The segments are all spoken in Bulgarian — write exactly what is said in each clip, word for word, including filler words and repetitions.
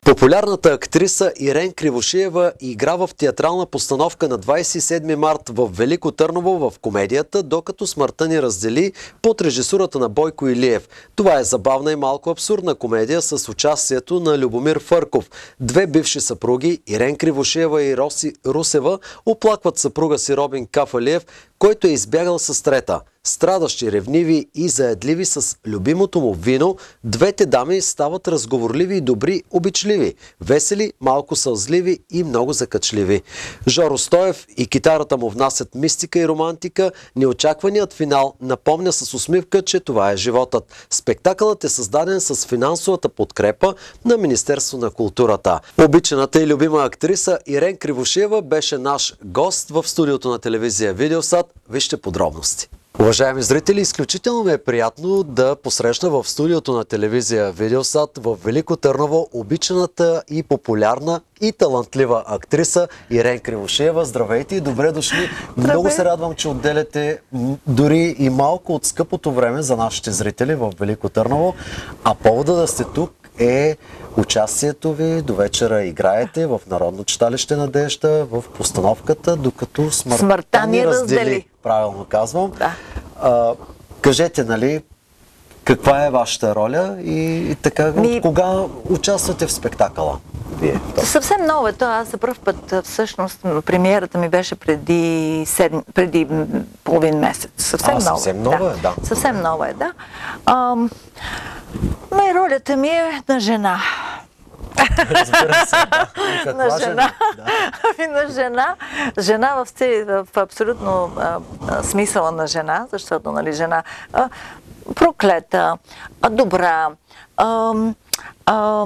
Популярната актриса Ирен Кривошиева игра в театрална постановка на двадесет и седми март в Велико Търново в комедията "Докато смъртта ни раздели" под режисурата на Бойко Илиев. Това е забавна и малко абсурдна комедия с участието на Любомир Фърков. Две бивши съпруги, Ирен Кривошиева и Роси Русева, оплакват съпруга си Робин Кафалиев, който е избягал с трета. Страдащи, ревниви и заедливи с любимото му вино, двете дами стават разговорливи и добри, обичливи, весели, малко сълзливи и много закачливи. Жоро Стоев и китарата му внасят мистика и романтика. Неочакваният финал напомня с усмивка, че това е животът. Спектакълът е създаден с финансовата подкрепа на Министерство на културата. Обичаната и любима актриса Ирен Кривошиева беше наш гост в студиото на телевизия Видеосат. Вижте подробности. Уважаеми зрители, изключително ми е приятно да посрещна в студиото на телевизия Видеосат в Велико Търново обичаната и популярна и талантлива актриса Ирен Кривошиева. Здравейте и добре дошли. Здравей. Много се радвам, че отделяте дори и малко от скъпото време за нашите зрители в Велико Търново. А повода да сте тук е участието ви. До вечера играете в Народно читалище "Надежда" в постановката "Докато смъртта, смъртта ни раздели". раздели. Правилно казвам. Да. А, кажете, нали, каква е вашата роля и, и така, Ми... от кога участвате в спектакъла? Вие, съвсем ново е. Аз за пръв път, всъщност, премиерата ми беше преди, седм... преди половин месец. Съвсем а, ново съвсем ново е, да. Съвсем ново е, да. Ам... Но и ролята ми е на жена. Разбира се, да. На жена. Да. Ами на жена. Жена в, в абсолютно а, а, смисъла на жена, защото, нали, жена а, проклета, а, добра, а, а,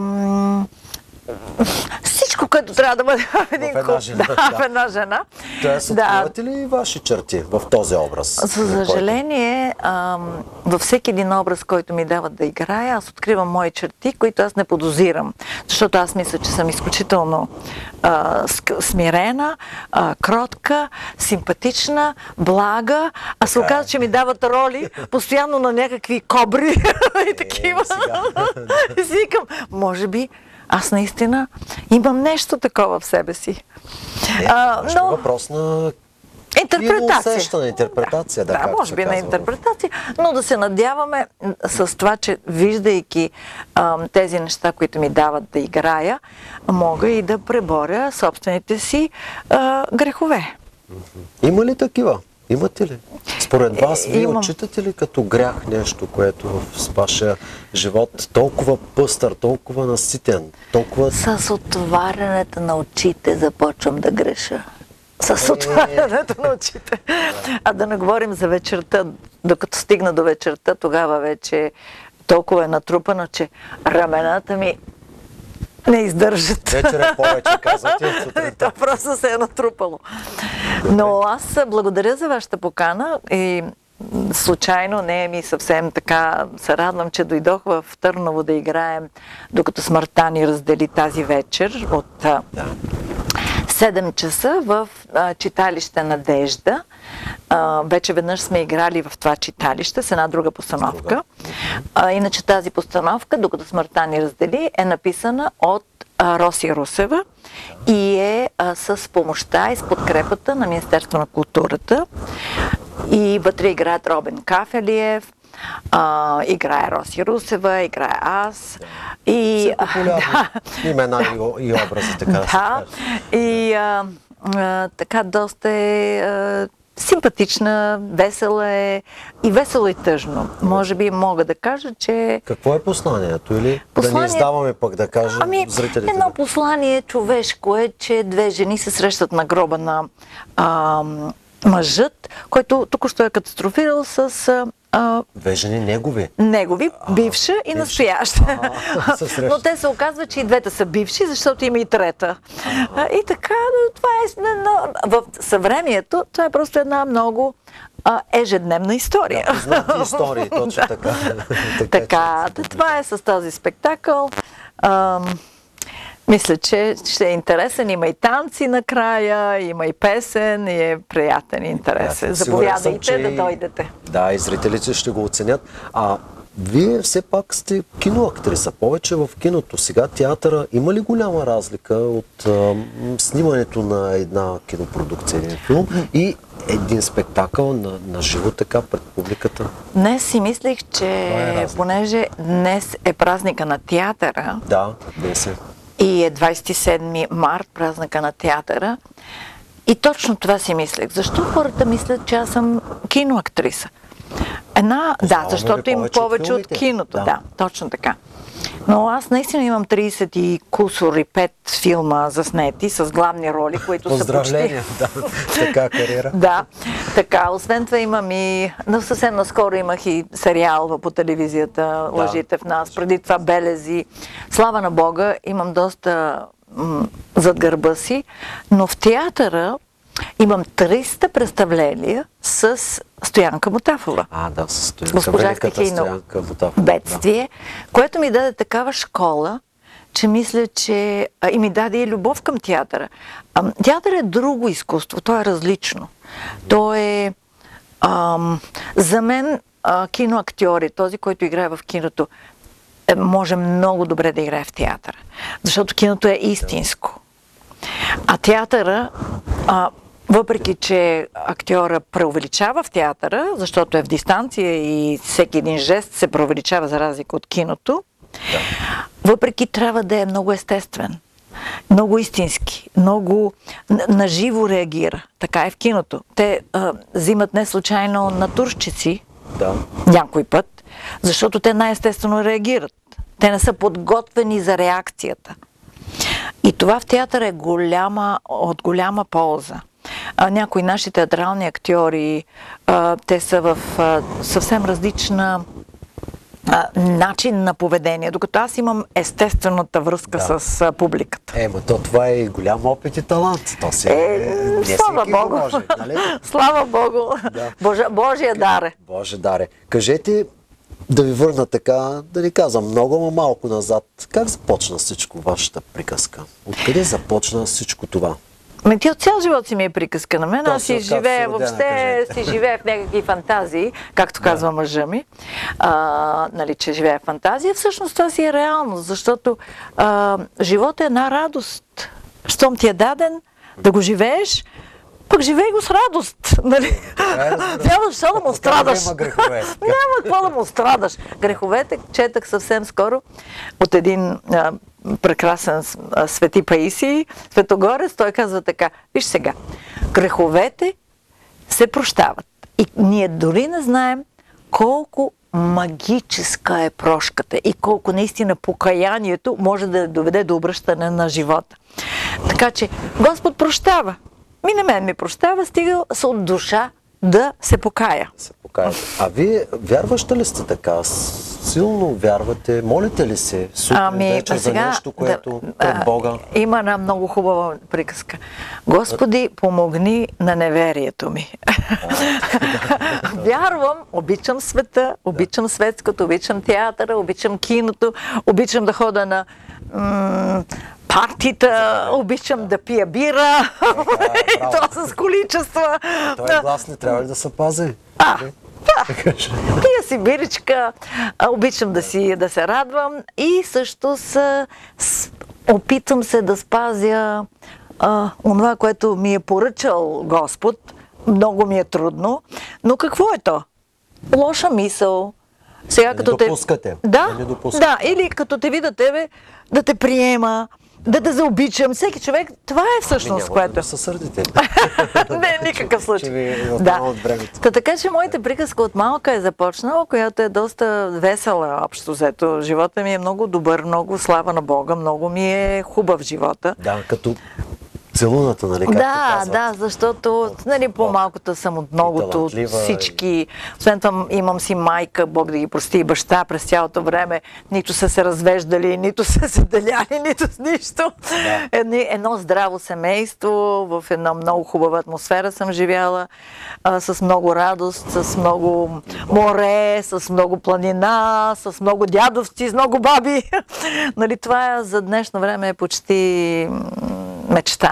всичко, което трябва да бъде в един в една жена. Да, да. в една жена. Тоест, откривате ли ваши черти в този образ? За съжаление, във всеки един образ, който ми дават да играя, аз откривам мои черти, които аз не подозирам. Защото аз мисля, че съм изключително а, смирена, а, кротка, симпатична, блага, а се оказва, че ми дават роли постоянно на някакви кобри и такива. И си викам, може би аз наистина имам нещо такова в себе си. Е, а, но... въпрос на интерпретация. Усещане, интерпретация, да, да, да може би на интерпретация, но да се надяваме с това, че виждайки а, тези неща, които ми дават да играя, мога и да преборя собствените си а, грехове. Има ли такива? Имате ли? Според вас, вие Имам. Отчитате ли като грях нещо, което в вашия живот толкова пъстър, толкова наситен, толкова... С отварянето на очите започвам да греша. С отварянето на очите. А да не говорим за вечерта. Докато стигна до вечерта, тогава вече толкова е натрупано, че рамената ми не издържат. Вечер е повече, казвате. Това просто се е натрупало. Но аз благодаря за вашата покана и случайно, не е ми съвсем така, се радвам, че дойдох в Търново да играем "Докато смъртта ни раздели" тази вечер от да. седем часа в а, читалище "Надежда". А, вече веднъж сме играли в това читалище с една друга постановка. А, иначе тази постановка "Докато смъртта ни раздели" е написана от а, Роси Русева и е а, с помощта и с подкрепата на Министерство на културата. И вътре играят Робин Кафалиев, а, играе Роси Русева, играе аз. И, да. Имена и, и образи, така да се да. И а, а, така доста е а, симпатична, весела е и весело и тъжно. Може би мога да кажа, че... Какво е посланието? Или послание... да не издаваме пък да кажем ами, зрителите? Едно да... послание човешко е, че две жени се срещат на гроба на а, мъжът, който току-що е катастрофирал с... А, две жени негови? Негови, бивша и настояща. Но те се оказва, че и двете са бивши, защото има и трета. А, и така, това е... В съвремието, това е просто една много а, ежедневна история. Да, познати истории, точно така. Така, това е с този спектакъл. А, мисля, че ще е интересен. Има и танци накрая, има и песен, и е приятен и интересен. Да, заповядайте съм, че... да дойдете. Да, и зрителите ще го оценят. А вие все пак сте киноактриса, повече в киното. Сега театъра има ли голяма разлика от а, снимането на една кинопродукция, един филм и един спектакъл на, на живо така пред публиката? Днес си мислих, че е понеже днес е празника на театъра, да, днес е. И е двадесет и седми март, празника на театъра, и точно това си мислех. Защо хората мислят, че аз съм киноактриса? Една, да, защото има повече от, от киното. Да. да, точно така. Но аз наистина имам тридесет и кусор и пет филма заснети с главни роли, които са почти... Поздравления, да, така кариера. Да, така. Освен това имам и... Но съвсем наскоро имах и сериал по телевизията, Лъжите в нас. Преди това Белези. Слава на Бога, имам доста м- зад гърба си, но в театъра имам триста представления с Стоянка Мутафова. А, да, с Стоянка. Госпожа Стихийно бедствие, да. Което ми даде такава школа, че мисля, че... А, и ми даде и любов към театъра. А, театър е друго изкуство, то е различно. То е... Ам, за мен а, киноактьори, този, който играе в киното, е, може много добре да играе в театъра. Защото киното е истинско. А театъра... А, въпреки че актьора преувеличава в театъра, защото е в дистанция и всеки един жест се преувеличава за разлика от киното, да. Въпреки трябва да е много естествен, много истински, много наживо реагира. Така е в киното. Те а, взимат не случайно натурщици, да. Някой път, защото те най-естествено реагират. Те не са подготвени за реакцията. И това в театъра е голяма, от голяма полза. А, някои наши театрални актьори, а, те са в а, съвсем различна а, начин на поведение, докато аз имам естествената връзка да. с а, публиката. Е, но то това е голям опит и талант. То си, е, не слава Богу. Може, нали? Слава Богу. Да. Божа, Божия даре. Боже даре. Кажете, да ви върна така, да ни казвам много, но малко назад. Как започна всичко вашата приказка? Откъде започна всичко това? Ме ти от цял живот си ми е приказка на мен. Аз си живея въобще, си живея в някакви фантазии, както казва да. мъжа ми, а, нали, че живея в фантазия. Всъщност това си е реалност, защото а, живот е една радост. Щом ти е даден да го живееш, пък живей го с радост. Нали? Няма защо да му страдаш. Няма какво да му страдаш. Греховете, четах съвсем скоро от един а, прекрасен а, Свети Паисий, Светогорец, той казва така: виж сега, греховете се прощават. И ние дори не знаем колко магическа е прошката и колко наистина покаянието може да доведе до обръщане на живота. Така че Господ прощава. Ми на мен ми прощава, стига са от душа да се покая. Се покая. А вие вярваща ли сте така? Силно вярвате? Молите ли се сутрин ами, вечер за нещо, което да, пред Бога? А, има една много хубава приказка. Господи, помогни на неверието ми. Вярвам, обичам света, обичам светското, обичам театъра, обичам киното, обичам да хода на м- партита, обичам да пия бира, и то с количества. Той глас не трябва ли да се пази? А, да. Пия си биричка, обичам да, си, да се радвам и също с, с, опитам се да спазя а, онова, което ми е поръчал Господ. Много ми е трудно, но какво е то? Лоша мисъл. Сега, да като не допускате. Те... Да, да, да, или като те видя тебе, да те приема, да те заобичам. Всеки човек, това е всъщност, ами, което... Да се сърдите. Не, никакъв случай. Че ви е да. от времето. Та, така че моята приказка от малка е започнала, която е доста весела общо взето. Живота ми е много добър, много слава на Бога, много ми е хубав живота. Да, като целуната, нали, както да, казват. Да, защото нали, по-малкото съм от многото, от всички. Освен това имам си майка, Бог да ги прости, и баща през цялото време. Нито са се развеждали, нито са се деляли, нито с нищо. Да. Едно, едно здраво семейство, в една много хубава атмосфера съм живяла, а, с много радост, с много море, с много планина, с много дядовци, с много баби. Нали, това за днешно време е почти мечта.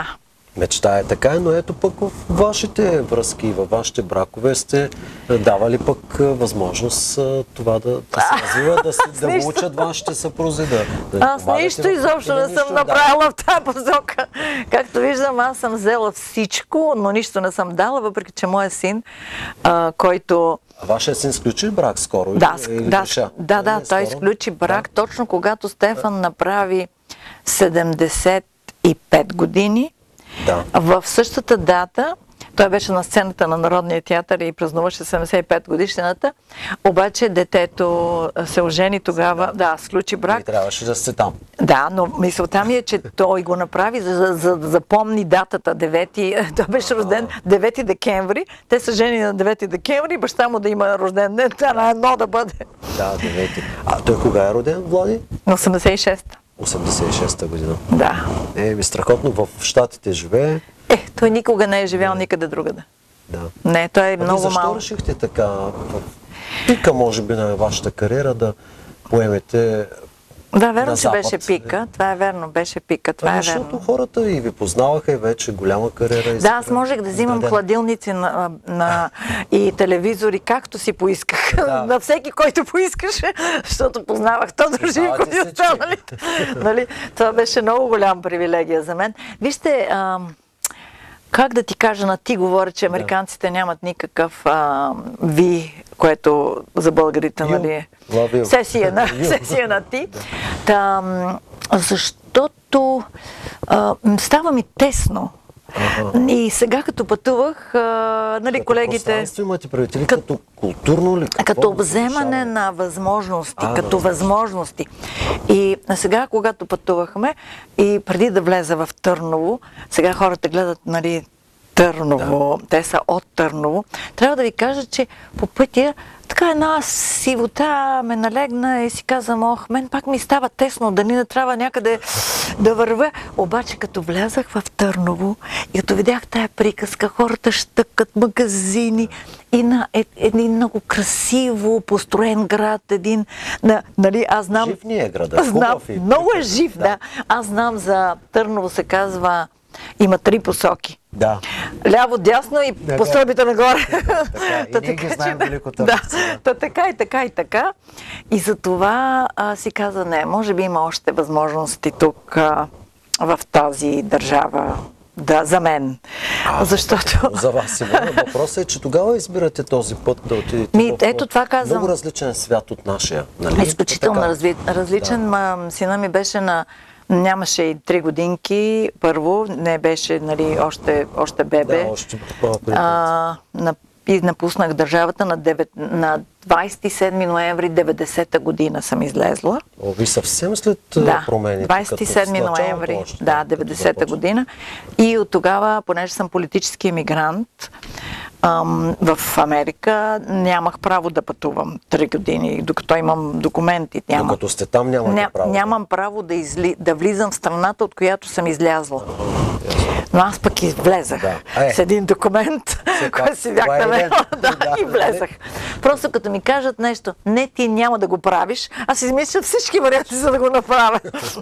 Мечта е така, но ето пък в вашите връзки, във вашите бракове сте давали пък възможност това да, да се развива, да, се, да го учат вашите съпрузи. Да, да аз нищо изобщо не съм направила в тази посока. Както виждам, аз съм взела всичко, но нищо не съм дала, въпреки че моя син, а, който... А вашия син сключи брак скоро? Да, или, да, или да, да, той сключи брак да. Точно когато Стефан да. направи седемдесет и пет години. Да. В същата дата, той беше на сцената на Народния театър и празнуваше седемдесет и пет годишнината, обаче детето се ожени тогава, да, да сключи брак. И трябваше да сте там. Да, но мисълта ми е, че той го направи, за да за, за, запомни датата девети, той беше рожден девети декември, те са жени на девети декември, баща му да има рожден ден, на едно да бъде. Да, девети. А той кога е роден, Влади? На осемдесет и шеста. осемдесет и шеста година. Да. Е, ми страхотно, в Щатите живее. Е, той никога не е живял никъде другаде. Да. Не, той е а много защо малко. Защо решихте така, в пика, може би, на вашата кариера да поемете Да, верно, на че Запад? беше пика. Това е верно, беше пика. Това а, е защото верно. хората и ви познаваха и вече голяма кариера. И да, аз можех да взимам да, хладилници на, на, и телевизори, както си поисках. Да. На всеки, който поискаше, защото познавах Тодор Живков и останалите. Нали? Това беше много голям привилегия за мен. Вижте, а, как да ти кажа, на ти говоря, че американците да. нямат никакъв а, ви, което за българите, нали е. Сесия на, сесия на ти. Та, защото а, става ми тесно. Ага. И сега като пътувах, а, нали, като колегите... Пространство имате предвид ли като културно ли? Като обземане на възможности, а, като да, възможности. И сега, когато пътувахме, и преди да влеза в Търново, сега хората гледат, нали, Търново, да. Те са от Търново. Трябва да ви кажа, че по пътя така една сивота ме налегна и си казвам, ох, мен пак ми става тесно, дали не трябва някъде да вървя. Обаче като влязах в Търново и като видях тая приказка, хората щъкат магазини и на е, един много красиво построен град, един, на, нали, аз знам... Жив ни е града, знам, много е жив, да. да. Аз знам за Търново се казва, има три посоки. Да. Ляво, дясно и да, по стълбите нагоре. Да, и ние ги знаем Велико Търново. Да, да, така и така и така. И за това а, си каза, не, може би има още възможности тук а, в тази държава. Да, за мен. А, защото... За вас, Симона, въпросът е, че тогава избирате този път да отидете Ми, в ето това казвам. много различен свят от нашия. Нали? Изключително разли... различен. Да. Сина ми беше на... Нямаше и три годинки, първо, не беше, нали, още, още бебе. Да, още по-преди. А, на, и напуснах държавата на, девет, на двадесет и седми ноември деветдесета година съм излезла. О, ви съвсем след да, промените? двадесет и седми ноември, още, да, деветдесета година. И от тогава, понеже съм политически емигрант, ам, в Америка нямах право да пътувам три години, докато имам документи. Нямам. Докато сте там нямате Ня, право? Нямам право да, изли, да влизам в страната, от която съм излязла. Но аз пък излезах да. е. с един документ, който си бях намерила, да, и влезах. Просто като ми кажат нещо, не, ти няма да го правиш, аз измисля всички варианти, за да го направя.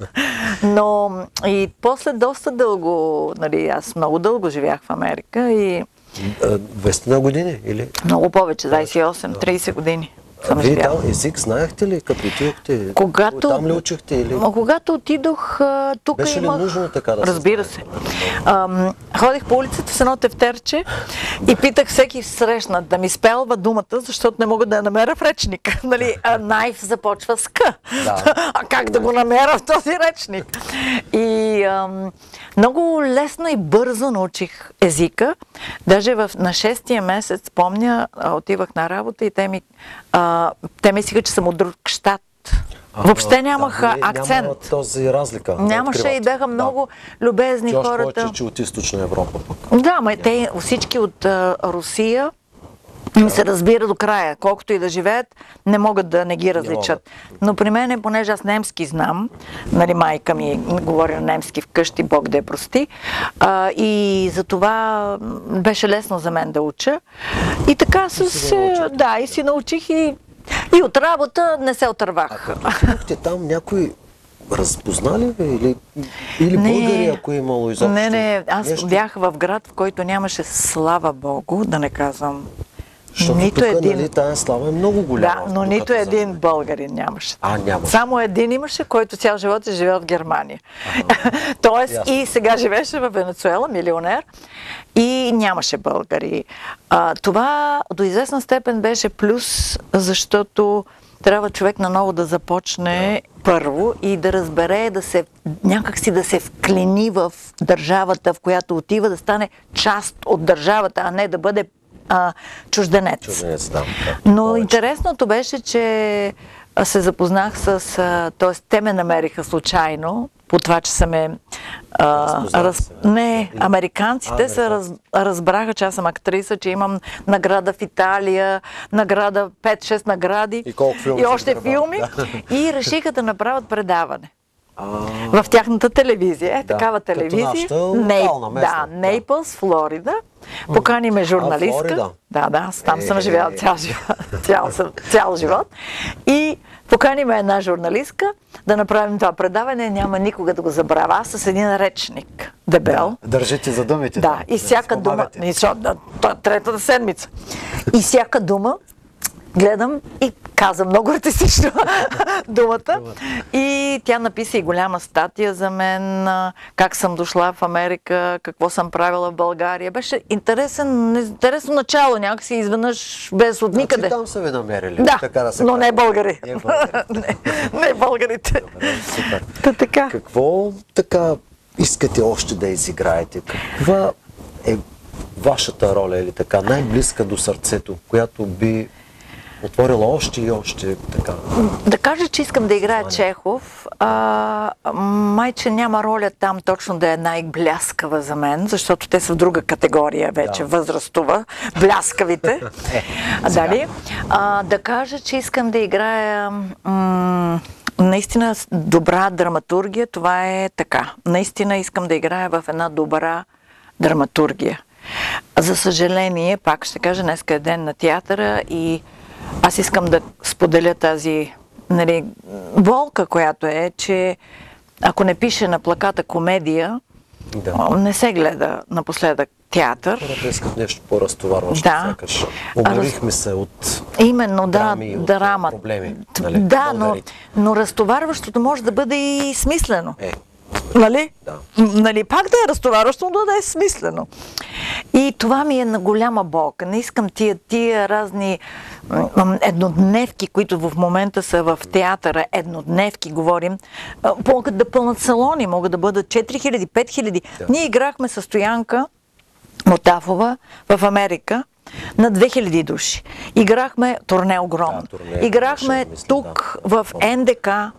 Но и после доста дълго, нали, аз много дълго живях в Америка и... двадесет на години или? Много повече, двадесет и осем тридесет години. Вие там език знаехте ли, като отидохте? Когато... Там ли учихте? Или... Когато отидох, тук Беше имах... ли нужно така да се Разбира се. Ам, ходих по улицата с едно тефтерче и питах всеки срещнат да ми спелва думата, защото не мога да я намеря в речника. Нали, найф започва с К. Да. А как да го намеря в този речник? И ам, много лесно и бързо научих езика. Даже в, на шестия месец, помня, отивах на работа и те ми А, те мислиха, че съм от друг щат. А, Въобще нямах да, акцент. Няма този разлика. Нямаше и бяха много да. любезни Чош хората. повече, че от източна Европа пък. Да, ма те всички от а, Русия им се разбира до края. Колкото и да живеят, не могат да не ги различат. Но при мен, понеже аз немски знам, нали, майка ми говори на немски вкъщи, Бог да я прости, а, и за това беше лесно за мен да уча. И така с... Да, и си научих и, и от работа не се отървах. А като там някой разпознали ви? Или, или Не. българи, ако е имало изобщо? Не, не, аз нещо? бях в град, в който нямаше, слава Богу, да не казвам, Защото нито тук, един... нали, тая слава е много голяма. Да, но докато нито за- един българин нямаше. А, нямаше. Само един имаше, който цял живот е живел в Германия. Тоест ясно. и сега живеше в Венецуела, милионер, и нямаше българи. А, това до известна степен беше плюс, защото трябва човек наново да започне първо и да разбере, да се, някакси да се вклини в държавата, в която отива, да стане част от държавата, а не да бъде а, чужденец. Чужденец, да. Но повече. интересното беше, че се запознах с... т.е. те ме намериха случайно, по това, че са ме... А, Разпознали раз, се. не, американците А, се раз, разбраха, че аз съм актриса, че имам награда в Италия, награда, пет-шест награди. И колко филми И си още издървал, филми. да. И решиха да направят предаване. А, В тяхната телевизия. Е, Да, такава като телевизия. нашата Ней- локална, местна, да, да. Нейпълс, Флорида. Покани ме журналистка. Флорида? Да, да, аз там съм Е. живяла цял живот. Цял, съм- цял живот. И покани ме една журналистка да направим това предаване. Няма никога да го забравя. Аз с един речник, дебел. Държите за думите. Да, и всяка дума, и, шо, да, то- третата седмица. И всяка дума гледам и каза много артистично думата. И тя написа и голяма статия за мен, а, как съм дошла в Америка, какво съм правила в България. Беше интересен, интересно начало, някакси изведнъж без от никъде. Значи там са ви намерили. Да, така да се но каже. не българи. Не българи. не, не българите. Добре, супер. Та така. Какво така искате още да изиграете? Каква е вашата роля или така най-близка до сърцето, която би отворила още и още така? Да кажа, че искам да играя Чехов. А, майче няма роля там точно да е най-бляскава за мен, защото те са в друга категория вече, Да. възрастова. Бляскавите. Дали? А, да кажа, че искам да играя м- наистина с добра драматургия. Това е така. Наистина искам да играя в една добра драматургия. За съжаление, пак ще кажа, днеска е ден на театъра и аз искам да споделя тази, нали, болка, която е, че ако не пише на плаката комедия, Да. не се гледа напоследък театър. Хората искат нещо по-разтоварващо, Да. сякаш. Уморихме се от Именно, да, драми и от драма. проблеми. Т- Нали, Да, но, българите. но разтоварващото може да бъде и смислено. Е, Нали? Да. М, Нали, пак да е разтоварващо, но да е смислено. И това ми е на голяма болка. Не искам тия, тия разни м, м, еднодневки, които в момента са в театъра, еднодневки говорим, а, могат да пълнат салони, могат да бъдат четири хиляди, пет хиляди. Да. Ние играхме със Стоянка Мотафова в Америка на две хиляди души. Играхме турне огромно. Да, турне Играхме беше, мисля, тук да. в Н Д К а,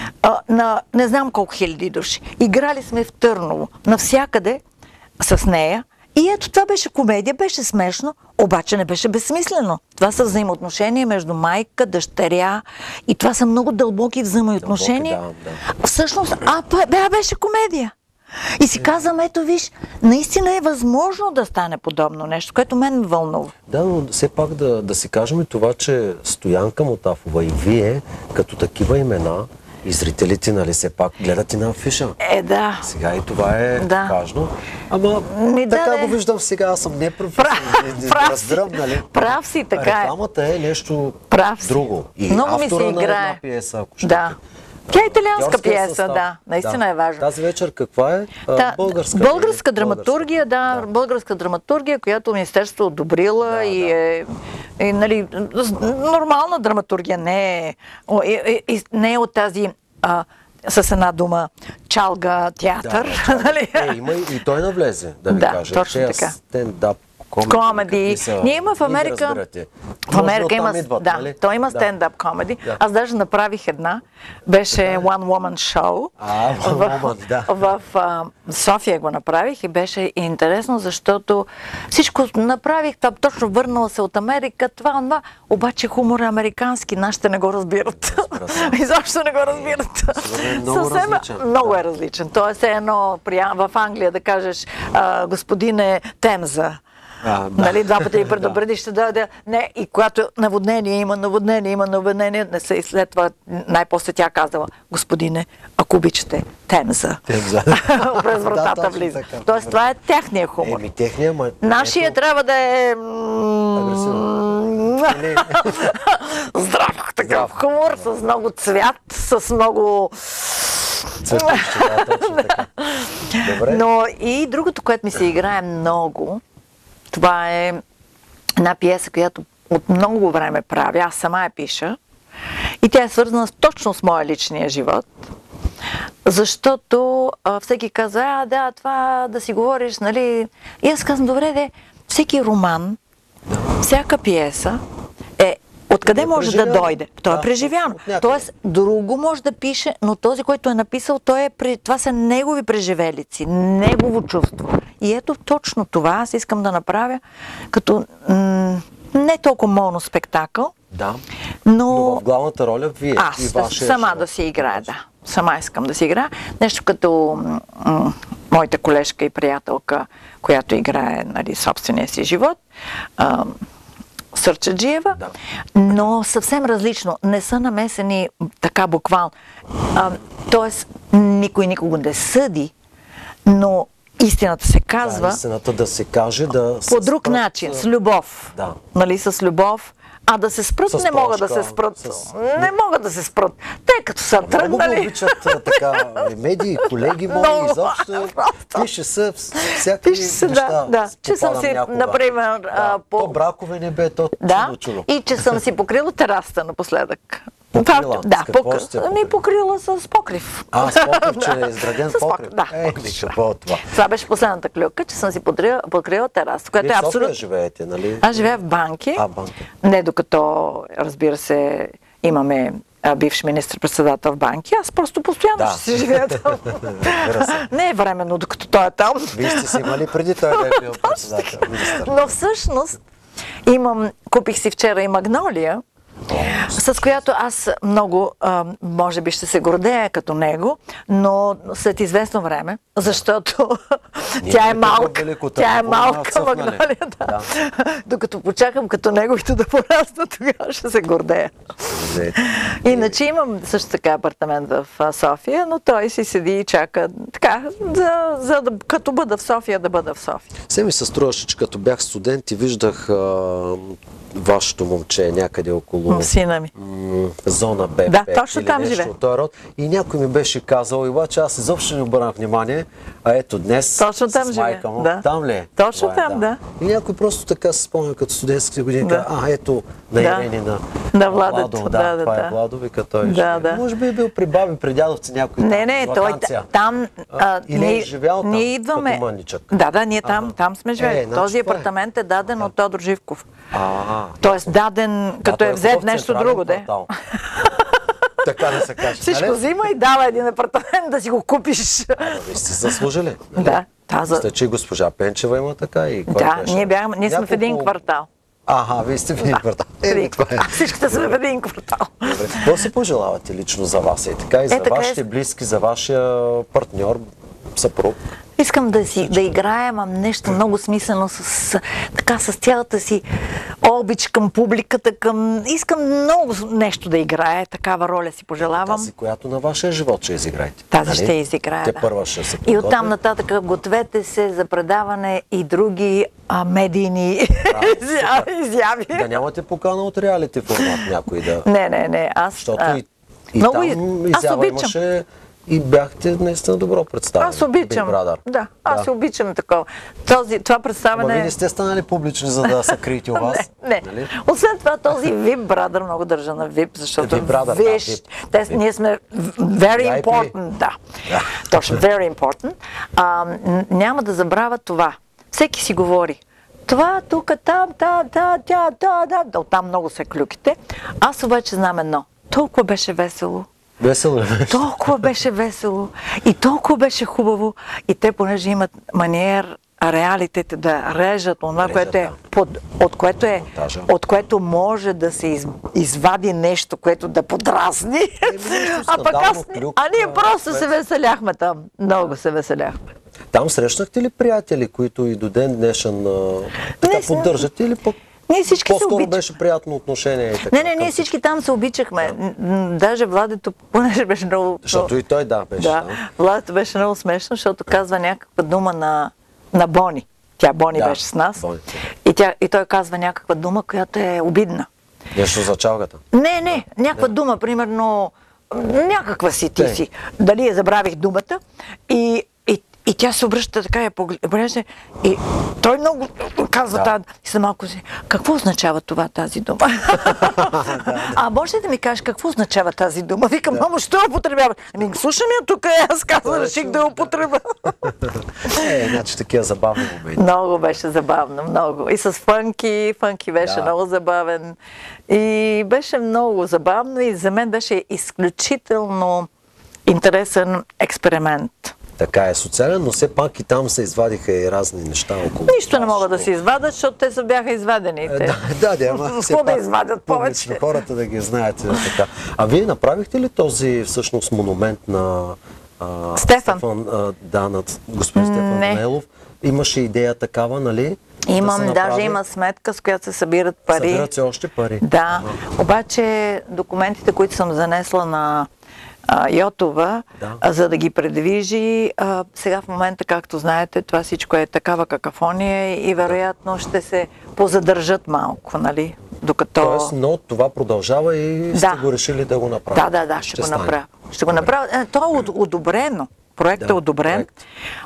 на не знам колко хиляди души. Играли сме в Търново, навсякъде с нея. И ето това беше комедия, беше смешно, обаче не беше безсмислено. Това са взаимоотношения между майка, дъщеря и това са много дълбоки взаимоотношения. Дълбоки, да, Всъщност, а, бе, беше комедия. И си казвам, ето виж, наистина е възможно да стане подобно нещо, което мен ме вълнува. Да, но все пак да, да си кажем това, че Стоянка Мотафова и вие, като такива имена, и зрителите, нали, все пак гледат и на афиша. Е, да. Сега и това е Да. важно. Ама Ми, да, така не. го виждам сега, аз съм непрофесионален. Прав, не- не прав разбирам, си. нали? Прав си, така е. Рекламата е нещо Прав си. друго. И Много ми се автора на играе. една пиеса, ако ще. Да. Тя е италианска Актьорския пиеса, състав. да. Наистина е важно. Тази вечер каква е? А, Та, българска. българска или? драматургия, да, Да. българска драматургия, която Министерството одобрила Да, и да. е, е нали, с- нормална драматургия, не е, о, е, е, е, не е от тази а, с една дума чалга театър. Да, да, нали? е, има и, и той навлезе, да ви Да, кажа. точно Те така. Стендап комеди. Комеди. какви са, Ние има в вие ги Америка. разбирате. В Може Америка оттам има, идват, да, нали? той има Да. стендап комеди. Да. Аз даже направих една. Беше One Woman Show. А, One в, Woman, да. в а, София го направих и беше интересно, защото всичко направих, това точно върнала се от Америка, това, това, обаче хумор е американски, нашите не го разбират. Разбира се. Изобщо не го разбират. Сигурно е много различен. Много Да. е различен. Тоест е едно при, в Англия да кажеш а, господине Темза. А, да. Нали, два пъти и предупреди, ще дойде. Не, и когато наводнение има, наводнение има, наводнение, не се и след това най-после тя казала, господине, ако обичате, Темза. Темза. През вратата Да, влиза. така. Тоест, това е техния хумор. Еми, техния, ма... Нашия ето, трябва да е... агресивен. Или- Здрав, такъв Здрав. хумор, с много цвят, с много... Цветище, да, точно така. Добре. Но и другото, което ми се играе много, това е една пиеса, която от много време правя, аз сама я пиша, и тя е свързана точно с моя личния живот, защото а, всеки казва, а да, това да си говориш, нали, и аз казвам, добре, де, всеки роман, всяка пиеса е откъде Е може да преживяно. дойде? Той е Да, преживяно. от някъде. Тоест, друго може да пише, но този, който е написал, той е, при- това са негови преживелици, негово чувство. И ето точно това аз искам да направя като м- не толкова моноспектакъл, Да. но, Но в главната роля вие аз и да, вашия сама живот. да си играя, да. Сама искам да си играя. Нещо като м- м- моята колежка и приятелка, която играе, нали, собствения си живот, а, Сърчаджиева, Да. но съвсем различно. Не са намесени така буквално. А, тоест, никой никого не съди, но истината се Да, казва истината да се каже, да по друг начин, с любов. Да. Нали, с любов. А да се спрат, С не могат да прошка, се спрат. с- Не могат да се спрат. Те като са Много го тръгнали. обичат а, така медии, колеги мои, Много. изобщо. Просто. Пише се всякакви Пише се, неща. да, да. Че съм попадам си, някога. например, Да. а, по- То бракове не бе, то Да, чудо-чудо. и че съм си покрила терасата напоследък. Покрила? Да, С какво пок... сте Ами покрила с покрив. А, с покрив, че е изграден С покрив, покрив. да, Е, покрив, какво е това? Това беше последната клюка, че съм си подрила, покрила тераса, която Вие е в София абсолютно... живеете, нали? Аз живея в Банки. А, Банки. Не докато, разбира се, имаме а, бивш министр-председател в Банки. Аз просто постоянно Да. ще си живея там. Разбира се. Не е временно, докато той е там. Вие сте си имали преди той да е бил председател, министър. Но всъщност имам, купих си вчера и магнолия, с която аз много, а, може би ще се гордея като него, но след известно време, защото Ние тя е тук в малка, Велико тя е Търново малка нацъфнали. магнолия, да. Да. Докато почакам като неговите да пораснат, тогава ще се гордея. Взете. Иначе имам също така апартамент в а, София, но той си седи и чака така, за, за да, като бъда в София, да бъда в София. Все ми се струваше, че като бях студент и виждах а, вашето момче някъде около Сина ми. м, зона Б. Да, точно или там нещо живее. от този род. И някой ми беше казал, и обаче аз изобщо не обърнах внимание, а ето днес Точно там с живее, майка му, да. там ли е? Точно Това е, там, да. И някой просто така се спомня като студентските години, Да. каза, а ето на Да. Ирени, на, На Владето, Владо, да, да, да, това да. е Владо, вика той. Да, ще- да. Може би е бил при баби, при дядовци някой Не, там, не, в той ваканция. там. А, Или е живял там, ние идваме. като мъничък? Да, да, ние там, Ага. там сме живели. Е, значи Този това е. апартамент е даден от Тодор Живков. А, Тоест даден, да, като той е взет хубав нещо централен друго, де. квартал. Така да се каже. Всичко нали? взима и дава един апартамент да си го купиш. Ама вие сте заслужили. нали? Да, тази. Мисля, че и госпожа Пенчева има така и кой Да, беше? ние, бяхме, ние сме в един Няколко- квартал. Аха, вие сте в един квартал. В един Е, това е. квартал. Всичките сме в един квартал. Добре. Какво се пожелавате лично за вас? И така и за Е, така е. вашите близки, за вашия партньор, съпруг? Искам да си да играя ам нещо много смислено с, така, с цялата си обич към публиката, към... Искам много нещо да играя, такава роля си пожелавам. Тази, която на вашия живот ще изиграете. Тази нали? ще изиграя, Те да. първа ще се И подготвят. оттам нататък гответе се за предаване и други а, медийни супер. изяви. Да нямате покана от реалити формат някой да... Не, не, не. Аз, Защото а, и, и много там и- аз изява обичам. имаше и бяхте наистина добро представени. Аз обичам. Big Brother. Да, аз Да. обичам такова. Този, това Ама представяне... вие не сте станали публични, за да се криете у вас. Не, не. Нали? Освен това, този ви ай пи Brother, много държа на ви ай пи, защото ви ай пи Brother, да, виж, ви ай пи. те, ние сме very ви ай пи. important, да. Да. Точно, very important. А, н- няма да забравя това. Всеки си говори. Това, тук, там, та, та, тя, та, да, да, оттам много се клюките. Аз обаче знам едно. Толкова беше весело. Весело е. Толкова беше весело и толкова беше хубаво. И те, понеже имат маниер, реалитите да режат това, Режат, което е, да. под, от, което е Монтажа. от което може да се из, извади нещо, което да подразни. нещо а пък аз, скандално, клюк, а ние а, просто се свет. веселяхме там. Много се веселяхме. Там срещнахте ли приятели, които и до ден днешен а, така Не, поддържат или пък Ние всички се по-скоро обичаме. беше приятно отношение? И така, Не, не, ние всички там се обичахме. Да. Даже Владето, понеже беше много... Защото и той да беше да, там. Владето беше много смешно, защото казва някаква дума на, на Бони. Тя Бони Да, беше с нас. Бони. И, тя, и той казва някаква дума, която е обидна. Нещо за чалгата. Не, не, някаква Не. дума, примерно, някаква си ти Не. си. Дали я забравих думата и, и, и тя се обръща така, я поглежда и той много казва Да. тази, и след малко си, какво означава това, тази дума? А може ли да ми кажеш какво означава тази дума? Викам, мамо, що я употребява? Ами, слушам я тук, аз казвам, реших да я употребя. Е, значи такива забавни моменти. Много беше забавно, много. И с Фънки, Фънки беше Да. много забавен. И беше много забавно и за мен беше изключително интересен експеримент. Така е, социален, но все пак и там се извадиха и разни неща около. Нищо това, не могат да защото- се извадат, защото те са бяха извадените. Е, Да, да, да, ама все Какво да пак извадят публично повече? хората да ги знаят. е Така. А вие направихте ли този всъщност монумент на а, Стефан. а, да, на господин Стефан Не. Данаилов? Имаше идея такава, нали? Имам, да се даже направи? има сметка, с която се събират пари. Събират се още пари. Да, обаче документите, които съм занесла на а, Йотова, Да. а, за да ги предвижи, а, сега в момента, както знаете, това всичко е такава какафония и вероятно ще се позадържат малко, нали? Докато... Тоест, но това продължава и сте Да. го решили да го направите. Да, да, да, ще, го стане. направя. Ще го направя. Е, то е од- одобрено. Проектът Да, е одобрен. проект.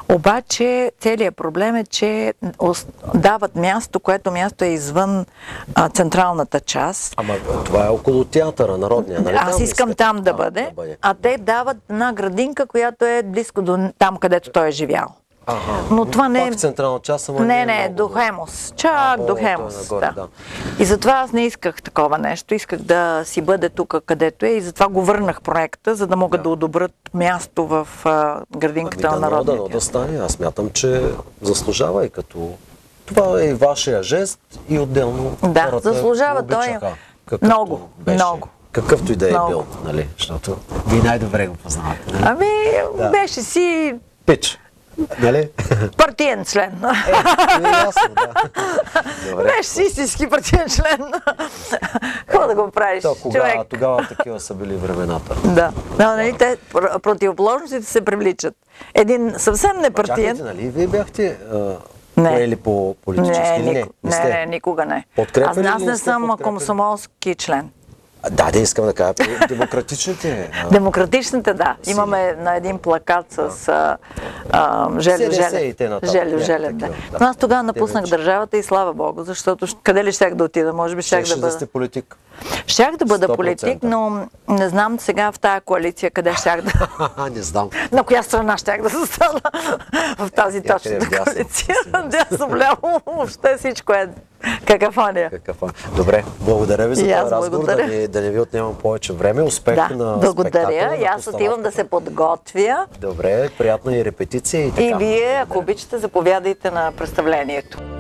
Обаче целият проблем е, че ос- дават място, което място е извън а, централната част. Ама това е около театъра, народния, нали? Аз Там искам искате? там да бъде, а те дават една градинка, която е близко до там, където той е живял. Ага. Но това не е... Пак в централна част, ама Не, е не, много до добре. Хемос. Чак А, до о, той е Хемос. нагоре, Да. да. И затова аз не исках такова нещо. Исках да си бъде тук, където е. И затова го върнах проекта, за да могат да, одобрят място в а, градинката Ами на да, Народния да, да театър. стане. Аз смятам, че заслужава и като... Това е и вашия жест и отделно Да, хората заслужава. го Той обичаха, е какъвто много, беше. много. Какъвто и да е Много. бил, нали? Защото вие най-добре го познавате, нали? Ами, Да. беше си Пич, нали? партиен член. Е, ясно, да. Добре. Беше си истински партиен член. Какво да го правиш, То, кога, човек? тогава такива са били времената. Да, но, нали, те, пр- противоположностите се привличат. Един съвсем непартиен... Чакайте, нали? Вие бяхте а, Не. поели по политически Не, или не? нико- не, сте? не, никога не. Подкрепяли Аз, аз ли не сте съм подкрепяли? комсомолски член. А, Да, да, искам да кажа. при Демократичните... а, Демократичните, да. Сили. Имаме на един плакат с а, а, Желю СДС и Желев. те нататък, Желю някакви Желев, да. такива, да. Но аз тогава Те напуснах вече- държавата и слава Богу, защото щ- къде ли щях да отида? Може би щях Щеше да да бъда. сте политик. Щях да бъда сто процента. политик, но не знам сега в тая коалиция къде щях да... Не знам. На коя страна щях да застана в тази Някъде точната вдясно, коалиция. сигурно. Дясно вляво, въобще всичко е какафония. Какъв е. Добре, благодаря ви за И този аз разговор, да, благодаря. ви, да не ви отнемам повече време. Успех Да, на благодаря. спектакъла, И на аз отивам да се постановката. подготвя. Добре, приятна и репетиция и така. И вие, ако обичате, заповядайте на представлението.